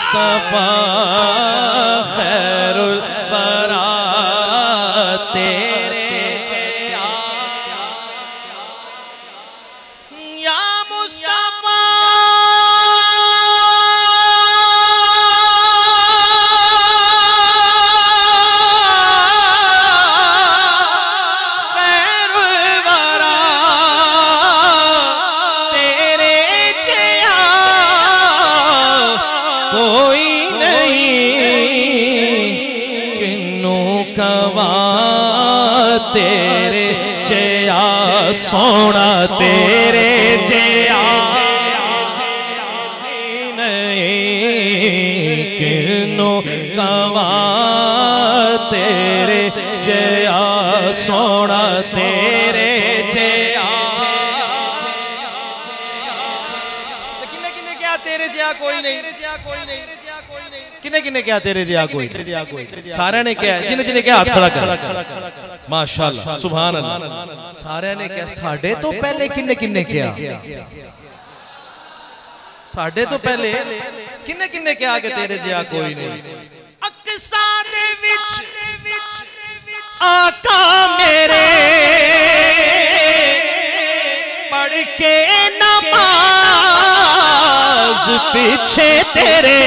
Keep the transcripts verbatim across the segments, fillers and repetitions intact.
मुस्तफा खैरुल बरा तेरे जया या मुस्तफा तेरे जया सोना तेरे जया नहीं किनो कवा तेरे जया सोना तेरे जया किन्ने किन्ने क्या तेरे जया कोई नहीं कोई नहीं किन्ने किन्ने क्या तेरे जया कोई सारे ने क्या जिन्हें जिन्हें क्या हाथ खड़ा कर माशाअल्लाह सुभान अल्लाह सारे ने क्या साढ़े तो पहले किन्ने किन्ने क्या साढ़े तो पहले किन्ने किन्ने क्या आगे तेरे जया कोई नहीं अक्सा दे विच आका मेरे पढ़ के नमाज पीछे तेरे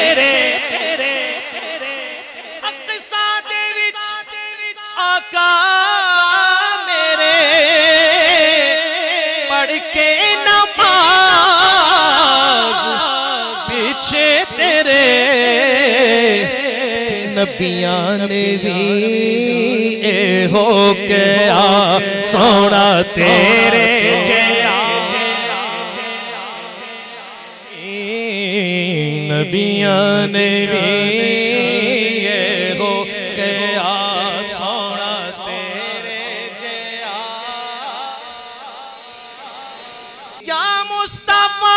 आका मेरे पढ़ के नमाज पीछे तेरे नबियां ने भी ए हो के आ सोना तेरे जया नबियां ने भी ए हो के आ सोना तेरे जया या मुस्तफा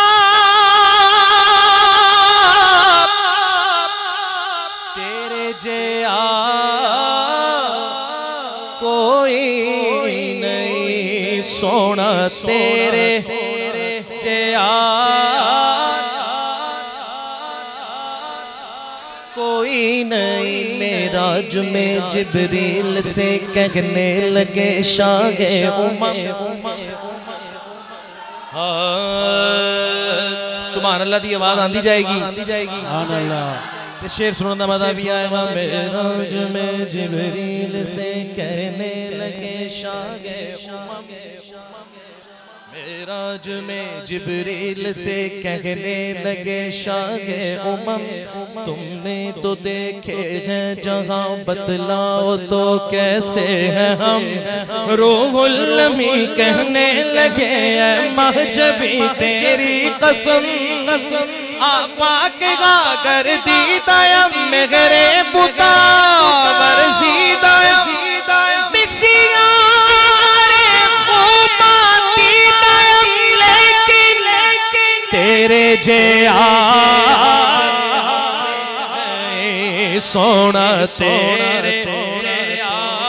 तेरे जया कोई नहीं सोना तेरे जया कोई नहीं मेराज में जिब्रील से कहने लगे शागे उमम सुभान अल्लाह दी आवाज आंदी जाएगी आंदी जाएगी सुभान अल्लाह ते शेर सुनने का मजा भी आएगा मेराज में जिब्रील से कहने लगे शागे उमम मेराज में जिब्रील से कहने लगे शागे उमम तुमने तो देखे हैं जहां बतलाओ तो कैसे हैं हम रूहुल अमी कहने लगे महजबी तेरी कसम कसम आफाक गागर दीदाया मेरे पुता वरसीदा बिसिया तेरे जया सोना तेरे जया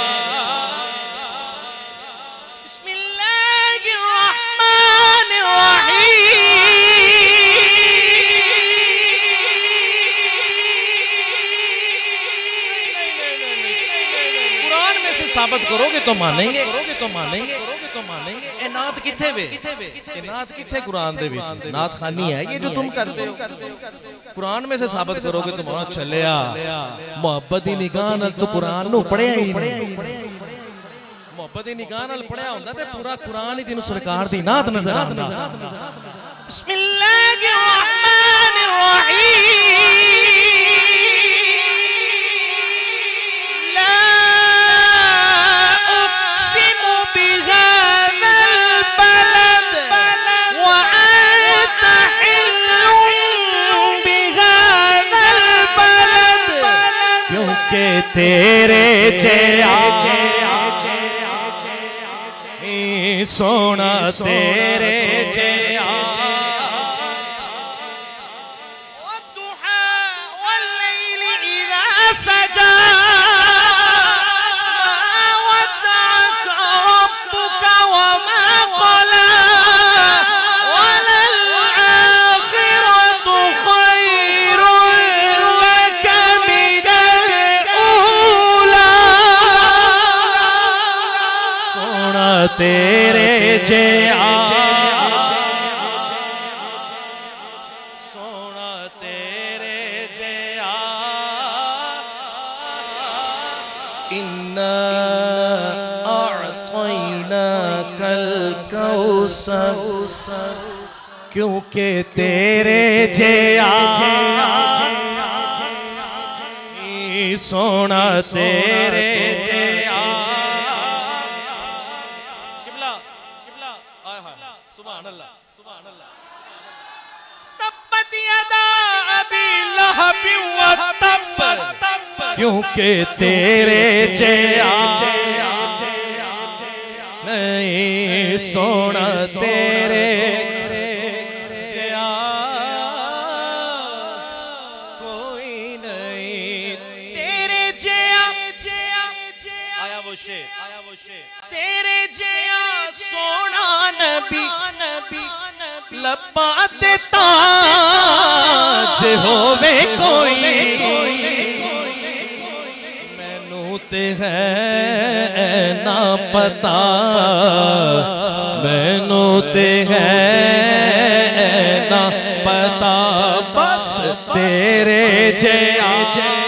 कुरान में से साबित करोगे तो मानेंगे करोगे तो मानेंगे तो मानेंगे ए नात किथे वे ए नात किथे कुरान दे विच नात खानी है ये जो तुम करते हो कुरान में से साबित करोगे तो वहां चलिया मोहब्बत दी निगाह नाल तो कुरान नु पढ़िया ही नहीं मोहब्बत दी निगाह नाल पढ़िया हुंदा ते पूरा कुरान ही तेनु सरकार दी नात नजर आंदा बिस्मिल्लाहिर रहमानिर रहीम के तेरे जया सोना तेरे जया सजा सोना तेरे जया इन्ना अअतैना कल कौसर क्योंकि तेरे जया सोना तेरे जया किबला किबला आय हाय सुभान अल्लाह सुभान अल्लाह तब्बत यदा अबी लहब व तब क्योंकि तेरे जया नहीं सोना तेरे जया कोई नहीं तेरे जया आया वो शेर आया वो शेर तेरे जया सोना नबी नबी लब्बा ते ताज होवे कोई मैनू ते है ना पता मैनू ते है ना पता बस तेरे जया